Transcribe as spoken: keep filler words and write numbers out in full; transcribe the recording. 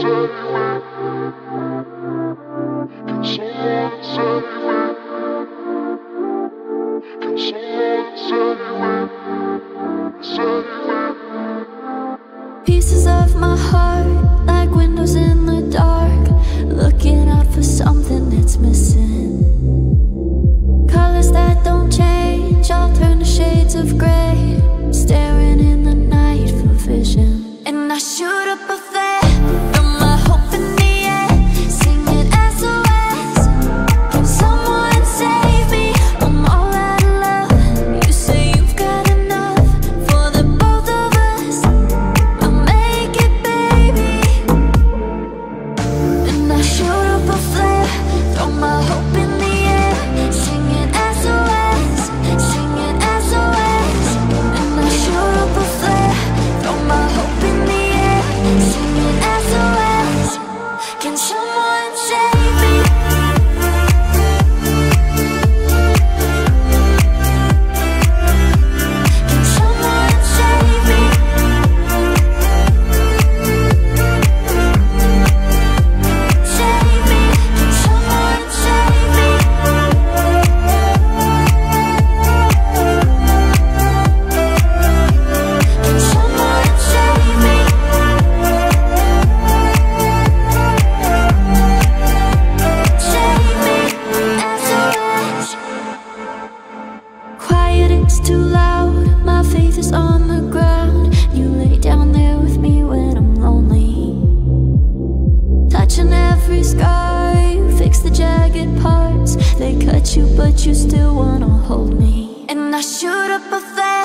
Pieces of my heart, like windows in the dark, looking out for something that's missing. Colors that don't change, all turn to shades of gray, staring in the night for vision. And I shoot up a flare, throw my hope in the air, singing S O S. Can someone save me? I'm all out of love. You say you've got enough for the both of us. I'll make it, baby. And I shoot up a flare, throw my hope in the air, singing S O S, singing S O S. And I shoot up a flare, throw my hope in the air, singing S O S. Can someone save me? Can someone save me? Save me. Can someone save me? Can someone save me? Save me, S O S. Quiet, it's too loud, my faith is on the ground. You lay down there with me when I'm lonely, touching every scar, you fix the jagged parts. They cut you, but you still wanna hold me. And I shoot up a flare,